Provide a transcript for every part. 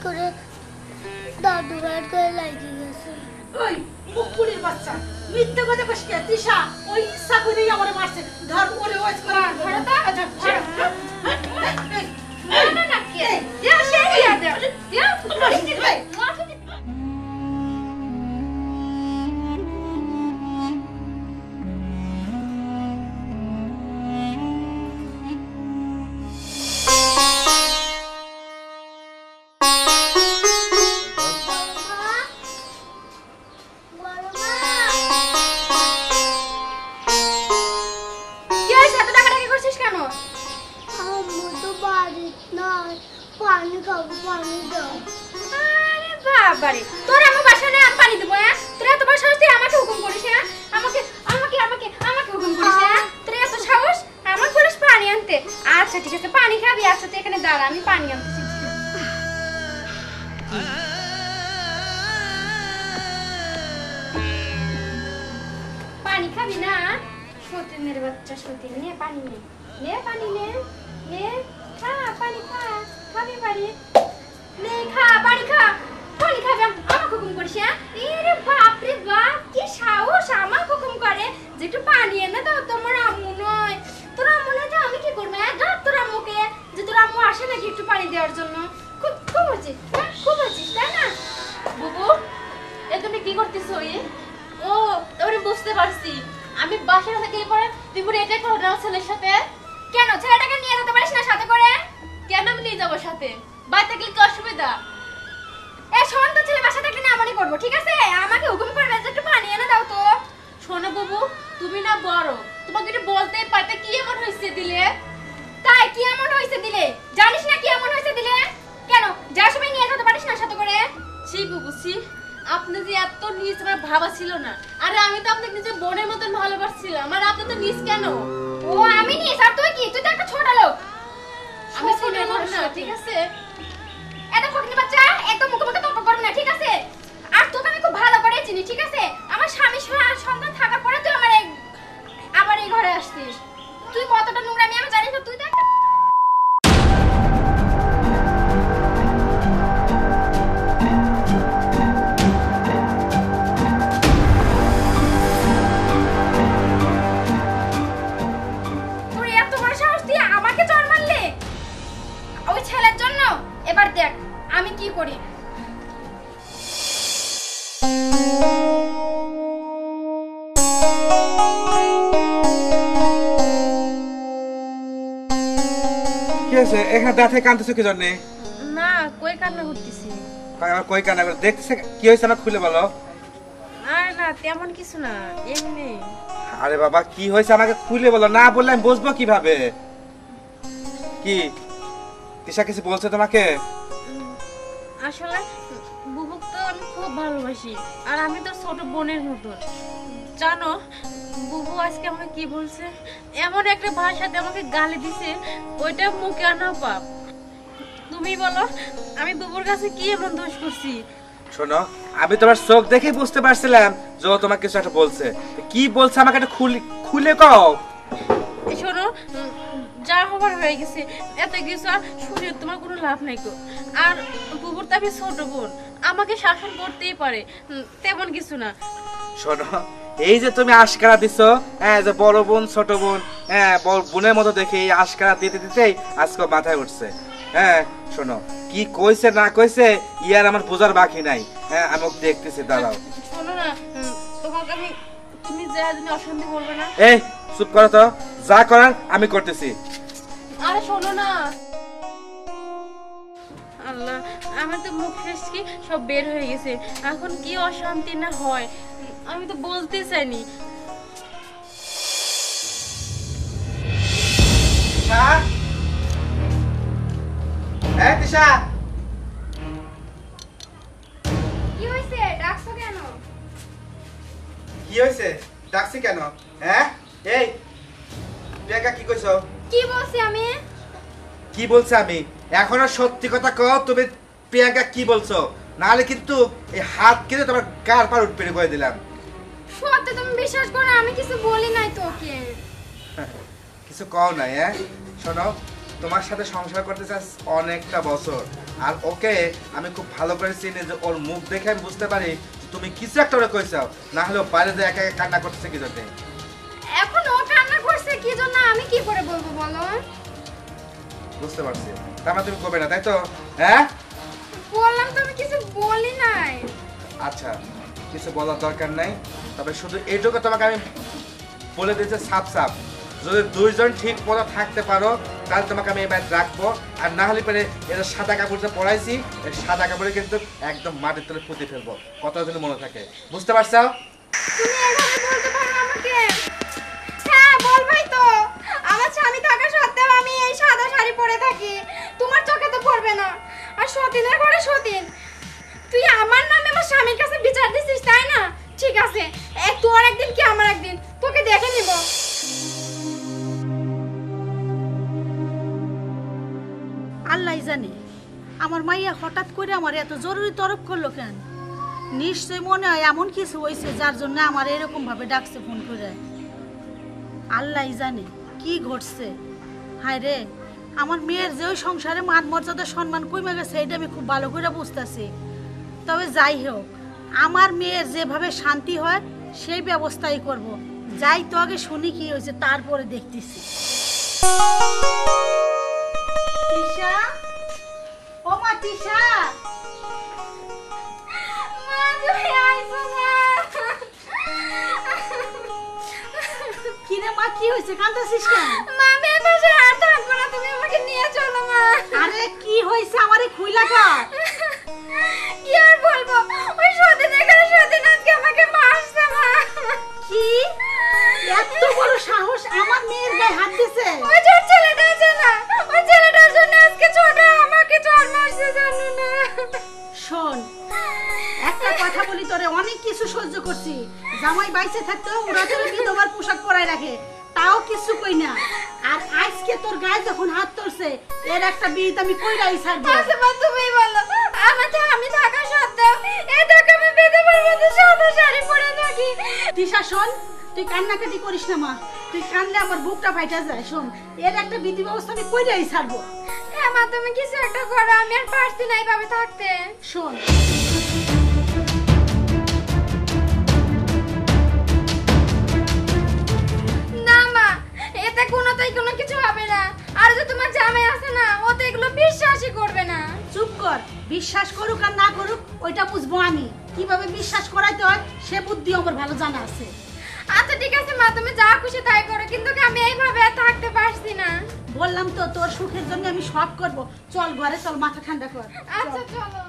করে দাদু ভাইয়ের গায়ে লাগিয়ে গেছে। ওই মুকুলির বাচ্চা মিথ্যে কথা কইস কে? তিশা ওই ইচ্ছা করেই আমারে মারছে। ধর ওরে ওয়াজ করা ধরে তা না না কে দিয়া সে দিয়া দিয়া মারছি ভাই দাঁতে কাঁদতেছো কি জন্য? না কই কান্না করতেছি। কই কান্না করে দেখতেছে? কি হয়েছে না খুলে বলো। আরে না তেমন কিছু না, এমনি। আরে বাবা কি হয়েছে আমাকে খুলে বলো, না বললে আমি বুঝবো কিভাবে? কি তিশা কিছু বলছে তোমাকে? আসলে বুবুক তো আমি খুব ভালোবাসি, আর আমি তো ছোট বোনের মতো। জানো বুবু আজকে আমাকে কি বলছে? এমন একটা ভাষাতে আমাকে গালি দিছে, ওইটা মুখে আনা পাপ। তুমি বলো আমি বুবুর কাছে কি এমন দোষ করছি? শোনো আমি তোমার চোখ দেখেই বুঝতে পারছিলাম যে ও তোমাকে কিছু একটা বলছে। কি বলছে আমাকে একটা খুলে কও। শোনো যা হবার হয়ে গেছে, এত কিছু আর শুনে তোমার কোনো লাভ নাই গো। আর বুবুর তো আমি ছোট বোন, আমাকে শাসন করতেই পারে, তেমন কিছু না। শোনো এই যে তুমি আশকারা দিছো, হ্যাঁ যে বড় বোন ছোট বোন, হ্যাঁ বড় বোনের মতো দেখে এই আশকারা দিতে দিতেই আজকে মাথায় উঠছে। হ্যাঁ শোনো কি কইছে না কইছে ইয়ার আমার বোঝার বাকি নাই। হ্যাঁ আমি দেখতেছি, দাঁড়াও। শোনো না তোমাকে আমি, তুমি যা জানি অশান্তি করবে না। এই চুপ করো তো, যা করার আমি করতেছি। আরে শোনো না, আল্লাহ আমার তো মুখ ফেসকি সব বের হয়ে গেছে, এখন কি অশান্তি না হয় আমি তো বলতে চাইনি। কি হইছে? ডাকছো কেন? কি হইছে? ডাকছি কেন? হ্যাঁ এই প্রিয়াঙ্কা কি কইছো? কি বলছি আমি? কি বলছে আমি? এখনো সত্যি কথা কও, তুমি প্রিয়াঙ্কা কি বলছো? নাহলে কিন্তু এই হাত কেটে তোমার গার পার উঠে করে দিলাম। সত্যি তুমি বিশ্বাস করো আমি কিছু বলি নাই তোকে। কিছু কও নাই? হ্যাঁ শোনো তোমার সাথে সংসার করতে চাস অনেকটা বছর, আর ওকে আমি খুব ভালো করে চিনি যে ওর মুখ দেখে আমি বুঝতে পারি যে তুমি কিছু একটা ওরা কইছো, না হলে বাইরে যে একা একা কান্না করতেছে কি জন্য। এখন ও কান্না করছে কি জন্য আমি কি করে বলবো বলো? বুঝতে পারছি, তার মানে তুমি কবে না তাই তো? হ্যাঁ বললাম তো আমি কিছু বলি নাই। আচ্ছা কিছু বলার দরকার নাই, তবে শুধু এইটুকু তোমাকে আমি বলে দিয়েছি সাপ সাপ, যদি দুইজন ঠিক মতো থাকতে পারো তাহলে তোমাকে আমি এবার রাখবো, আর না হলে পরে এটা সাদা কাপড় যে পরাইছি এই সাদা কাপড়ে কিন্তু একদম মাটির তলে পুঁতে ফেলবো, কথা যদি মনে থাকে। বুঝতে পারছো? তুমি এভাবে বলতে পারো আমাকে? হ্যাঁ বলবাই তো, আমার স্বামী থাকা সত্ত্বেও আমি এই সাদা শাড়ি পরে থাকি, তোমার চোখে তো পড়বে না। আর সতীনের ঘরে সতীন, তুই আমার নামে আমার স্বামীর কাছে বিচার দিছিস তাই না? ঠিক আছে, তোর একদিন কি আমার একদিন, তোকে দেখে নিব। আল্লাহ জানে আমার মাইয়া হঠাৎ করে আমার এত জরুরি তরফ করলো কেন। নিশ্চয় মনে হয় এমন কিছু হয়েছে যার জন্য আমার এরকম ভাবে ডাকছে ফোন করে। আল্লাহ জানে কি ঘটছে। হায় রে, আমার মেয়ের যে ওই সংসারে মান মর্যাদা সম্মান কমে গেছে এটা আমি খুব ভালো করে বুঝতেছি। তবে যাই হোক, আমার মেয়ের যেভাবে শান্তি হয় সেই ব্যবস্থাই করব। যাই তো আগে শুনি কি হয়েছে, তারপরে দেখতেছি। তিশা, ও মা তিশা, মা তুমি আইছো না? কি রে মা, কি হয়েছে? কাঁদতেছিস কেন? মা আমি এই বাসায় আর থাকবো না, তুমি আমাকে নিয়ে চলো মা। আরে কি হয়েছে আমারে খুইলা কর। কি আর বলবো, ওই সতীন এখানে সতীন আজকে আমাকে মারছে মা। কি এত বড় সাহস আমার মেয়ের গায়ে হাত দিছে? ওই ছোট ছেলেটা আছে না, ওই ছেলেটার জন্য আজকে ছোট আমাকে চড় মারছে জানো না। শোন, একটা কথা বলি, তোরে অনেক কিছু সহ্য করছি। জামাই বাইসে থাকতেও ওরা তোর বিধবার পোশাক পরায় রাখে, তাও কিছু কই না। আর আজকে তোর গায়ে যখন হাত তুলছে এর একটা বিহিত আমি কইরাই ছাড়বো। আচ্ছা মা তুমি বলো, আমি থাকা সত্ত্বেও এই দেখো আমি বিধবার মতো সাদা শাড়ি পরে থাকি। তিশা শোন, তুই কান্নাকাটি করিস না মা, তুই কানলে আমার বুকটা ফাইটা যায়। শোন, এর একটা বিধি ব্যবস্থা আমি কইরাই ছাড়বো। হ্যাঁ মা তুমি কিছু একটা করো, আমি আর পারছি না এইভাবে থাকতে। শোন, না মা, এতে কোনো কিছু হবে না। আর যে তোমার জামাই আছে না, ও তো এগুলো বিশ্বাসই করবে না। চুপ কর, বিশ্বাস করুক আর না করুক ওইটা বুঝবো আমি। কিভাবে বিশ্বাস করাইতে হয় সে বুদ্ধি আমার ভালো জানা আছে। আচ্ছা ঠিক আছে মা, তুমি যা খুশি তাই করো, কিন্তু আমি এইভাবে আর থাকতে পারছি না। বললাম তো তোর সুখের জন্য আমি সব করব। চল ঘরে চল, মাথা ঠান্ডা কর। আচ্ছা চলো।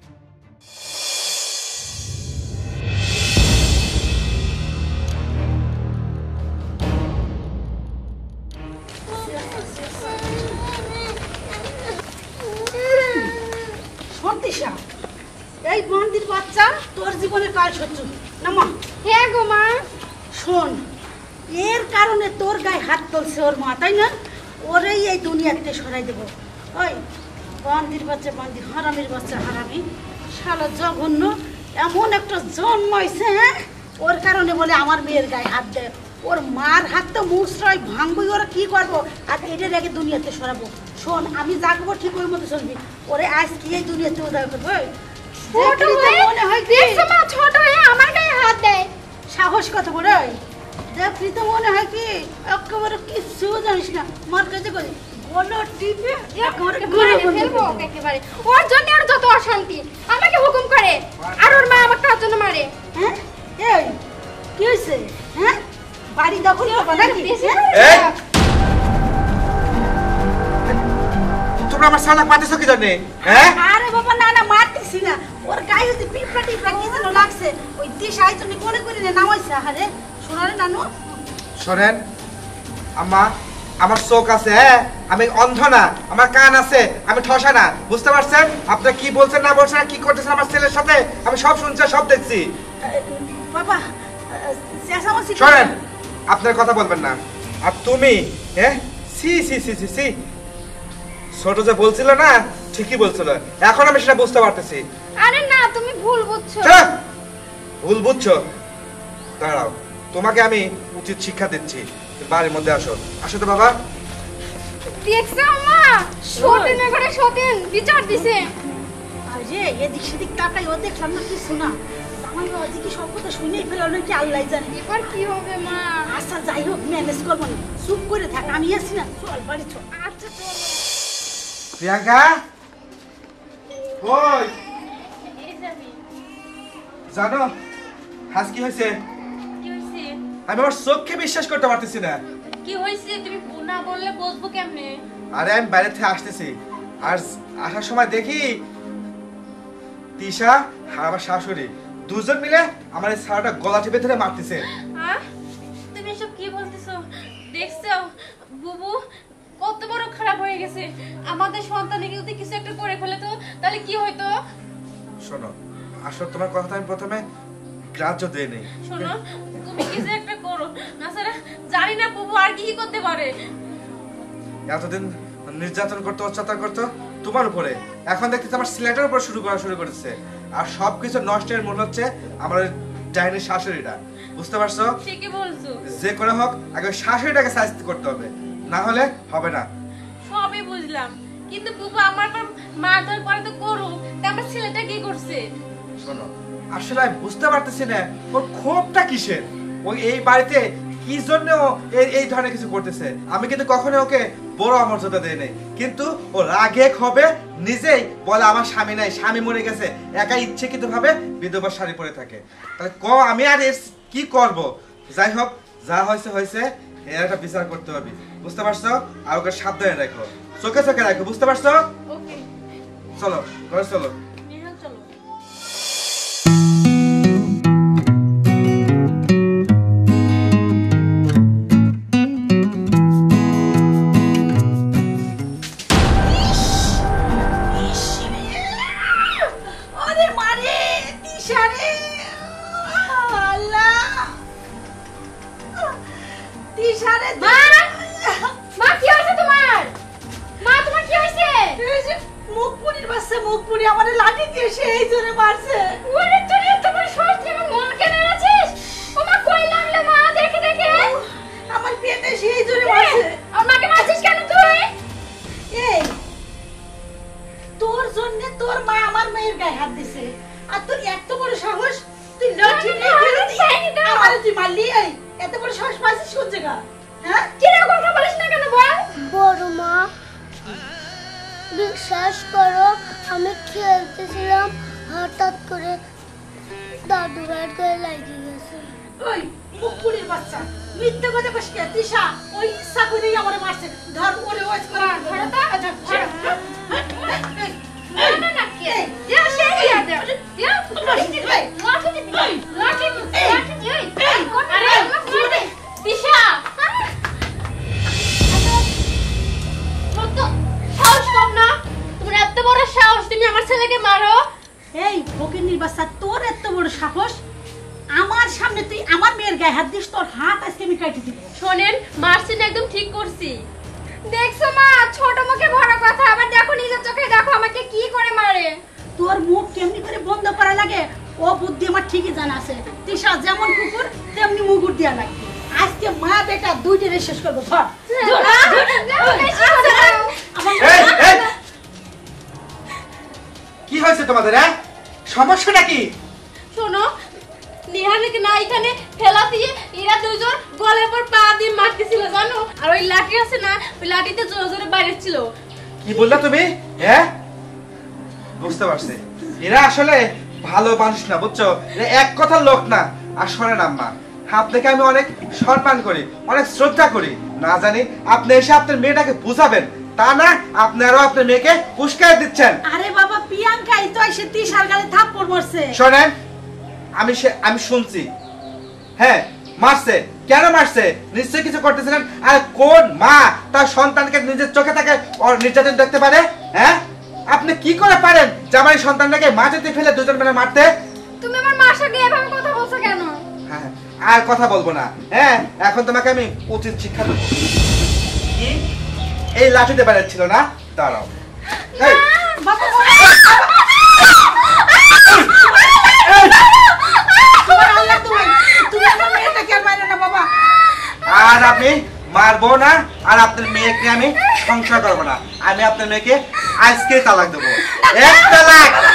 শোন তিশা, এই মন্দির বাচ্চা তোর জীবনের কাল সহ্য না মা। হ্যাঁ গো মা। শোন, এর কারণে তোর গায়ে হাত তুলছে ওর মা, তাই না? ওরেই এই দুনিয়াতে সরাই দেবো। ওই বান্দির বাচ্চা বান্দি, হারামির বাচ্চা হারামি, শালা জঘন্য এমন একটা জন্ম হয়েছে। হ্যাঁ, ওর কারণে বলে আমার মেয়ের গায়ে হাত দেয়। ওর মার হাত তো মুসরাই ভাঙবই, ওরা কি করবো? আর এটার আগে দুনিয়াতে সরাবো। শোন, আমি জাগবো ঠিক ওই মতো চলবি। ওরে আজ কি এই দুনিয়াতে উদয় করবো? ছোট হয়ে মনে হয় কি দেখছো মা, ছোট হয়ে আমার গায়ে হাত দেয়। সাহস কত বড়! দেখলি তো মনে হয় কি একেবারে কিছু জানিস না। মার কাছে কই বলো টিপে একেবারে মারে ফেলবো ওকে একেবারে। ওর জন্য আর যত অশান্তি, আমাকে হুকুম করে, আর ওর মা আমাকে তার জন্য মারে। হ্যাঁ, এই কি হয়েছে? হ্যাঁ, বাড়ি দখল হবে নাকি? এই তোমরা আমার সালা পাতেছো কি জন্য? হ্যাঁ আরে বাবা না না, মারতেছি না। ওর গায়ে যদি পিঁপড়া টিপড়া কি যেন লাগছে, ওই দিশাই জন্য মনে করি না নামাইছে। আরে শোনো রে নানু, শোনেন আম্মা, আমার চোখ আছে, হ্যাঁ আমি অন্ধ না, আমার কান আছে, আমি ঠসা না। বুঝতে পারছেন আপনারা কি বলছেন না বলছেন, কি করতেছেন আমার ছেলের সাথে? আমি সব শুনছি, সব দেখছি। বাবা চেঁচামেচি শোনেন, আপনার কথা বলবেন না। আর তুমি হ্যাঁ, সি সি সি সি সি, ছোট যে বলছিল না ঠিকই বলছিল, এখন আমি সেটা বুঝতে পারতেছি। আরে না, তুমি ভুল বুঝছো। চুপ! ভুল বুঝছো? দাঁড়াও, তোমাকে আমি উচিত শিক্ষা দিচ্ছি। বাড়ির মধ্যে আসো, আসো তো বাবা। দেখছো মা সতীনের ঘরে সতীন বিচার দিছে আরে এদিক সেদিক তাকাই ও দেখলাম না কিছু না আমার বাবাজি কি সব কথা শুনেই ফেলো নাকি আল্লাহ জানে। এবার কি হবে মা? আচ্ছা যাই হোক ম্যানেজ করবো না, চুপ করে থাক, আমি আছি না, চল বাড়ি চল। আচ্ছা চলো। প্রিয়াঙ্কা ওই এই যাবি জানো আজ কি হয়েছে? কি হইছে? আমি আমার চোখকে বিশ্বাস করতে পারতেছি না। কি হইছে তুমি না বললে বুঝবো কেমনে? আরে আমি বাইরে থেকে আসতেছি, আর আসার সময় দেখি তিশা আর আমার শাশুড়ি দুজন মিলে আমার এই সারাটা গলা টিপে ধরে মারতেছে। হ্যাঁ তুমি এসব কি বলতেছো? দেখছো বুবু কত বড় খারাপ হয়ে গেছে। আমাদের সন্তানকে যদি কিছু একটা করে ফেলে তো তাহলে কি হইতো? শোনো, আসলে তোমার কথা আমি প্রথমে গ্রাহ্য দিয়ে নেই। শোনো তুমি কিছু একটা করো, না স্যার জানি না বুবু আর কি কি করতে পারে। এতদিন নির্যাতন করতো, অত্যাচার করতো তোমার উপরে, এখন দেখতেছি আমার সিলেটের উপর শুরু করেছে। আর সবকিছু নষ্টের মূল হচ্ছে আমার ডাইনি শাশুড়িটা, বুঝতে পারছো? ঠিকই বলছো। যে করে হোক আগে শাশুড়িটাকে শাস্তি করতে হবে, না হলে হবে না। সবই বুঝলাম, কিন্তু বুবু আমার পর মারধর করে তো করুক, তা আমার ছেলেটা কি করছে? শোনো, আসলে আমি বুঝতে পারতেছি না ওর ক্ষোভটা কিসের, ওই এই বাড়িতে কি জন্য এই ধরনের কিছু করতেছে। আমি কিন্তু কখনো ওকে বড় মর্যাদা দেই নাই, কিন্তু ও রাগে ক্ষোভে নিজেই বলে আমার স্বামী নাই, স্বামী মরে গেছে, একা ইচ্ছাকৃত ভাবে বিধবার শাড়ি পরে থাকে। তাহলে আমি আর এর কি করব? যাই হোক, যা হয়েছে হয়েছে, এর একটা বিচার করতে হবে, বুঝতে পারছো? আর ওকে সাবধানে রাখো, চোখে চোখে রাখো, বুঝতে পারছো? ওকে চলো ঘরে চলো। নিহাল চলো। আরে মারে তিশা রে, আল্লাহ তিশা রে। মা মা কি হয়েছে তোমার? মা তোমার কি হয়েছে? মুখপুরির বাচ্চা, মুখপুরি আমারে লাঠি দিয়ে সেই জোরে মারছে। ওরে তুই এত বড় সাহস তুই আমার মনকে মেরেছিস? ও মা কই লাগলো মা? দেখে দেখে আমার পেটে সেই জোরে মারছে। আমাকে মারছিস কেন তুই? এই তোর জন্য তোর মা আমার মেয়ের গায়ে হাত দিছে, আর তোর এত বড় সাহস তুই লাঠি নিয়ে আমারে তুই মারলি? এই এত বড় সাহস পাইছিস কোন জায়গা? হ্যাঁ কি রে কথা বলিস না কেন বল? বড় মা বিশ্বাস করো, আমি খেলতেছিলাম, হঠাৎ করে দাদু ভাইয়ের গায়ে লাগিয়ে গেছে। ওই মুখপুরির বাচ্চা মিথ্যে কথা কইস কে? তিশা ওই ইচ্ছা করেই আমারে মারছে। ধর ওরে ওই করে ধর তা ধর। না না না কে? দেও সে দিয়া দেও। দেও লাঠি দি লাঠি দি লাঠি দি ওই আরে মার দে দিশা। কত সাহস কম না? তোমার এত বড় সাহস তুমি আমার ছেলেকে মারো? এই ফকিন্নির বাচ্চা, তোর এত বড় সাহস আমার সামনে তুই আমার মেয়ের গায়ে হাত দিস? তোর হাত আজকে আমি কাটি দিব। শোনেন মারছেন একদম ঠিক করছি। দেখছো মা, ছোট মুখে বড় কথা, আবার দেখো নিজের চোখে দেখো আমাকে কি করে মারে। তোর মুখ কেমনি করে বন্ধ করা লাগে ও বুদ্ধি আমার ঠিকই জানা আছে। তিশা যেমন কুকুর তেমনি মুগুর দিয়া লাগবে। আজকে মা বেটা দুইটারে শেষ করবো। ধর এই, এই! কি হয়েছে তোমাদের? সমস্যাটা কি? শোনো নিহালকে না এখানে ফেলা দিয়ে এরা দুজন গলার পর পা দিয়ে মারতেছিল জানো, আর ওই লাঠি আছে না ওই লাঠিতে জোরে জোরে বাইরে ছিল। কি বললা তুমি? বুঝতে পারছি, এরা আসলে ভালো মানুষ না, বুঝছো? এরা এক কথার লোক না। আর শোনেন আম্মা, আপনাকে আমি অনেক সম্মান করি, অনেক শ্রদ্ধা করি, না জানি আপনি এসে আপনার মেয়েটাকে বুঝাবেন, তা না আপনারও আপনার মেয়েকে উস্কাই দিচ্ছেন। আরে বাবা প্রিয়াঙ্কাই তো এসে তিশার গালে থাপ্পড় মারছে। শোনেন, আমি শুনছি, হ্যাঁ মারছে। কেন মারছে? নিশ্চয়ই কিছু করতেছিলেন। আর কোন মা তার সন্তানকে নিজের চোখে তাকে নির্যাতন দেখতে পারে? হ্যাঁ, আপনি কি করে পারেন যে আমার এই সন্তানটাকে মাটিতে ফেলে দুজন মিলে মারতে? তুমি আমার মার সঙ্গে এভাবে কথা বলছো কেন? হ্যাঁ, আর কথা বলবো না। হ্যাঁ, এখন তোমাকে আমি উচিত শিক্ষা দেবো। কি এই লাঠিতে বেড়াচ্ছিল না? দাঁড়াও। এই, বাবা তোমার আল্লাহ তুমি আমার মেয়েটাকে আর মারো না বাবা। আর আপনি মারবো না আর আপনার মেয়েকে আমি সংসার করবো না। আমি আপনার মেয়েকে আজকে তালাক দেবো। এক তালাক।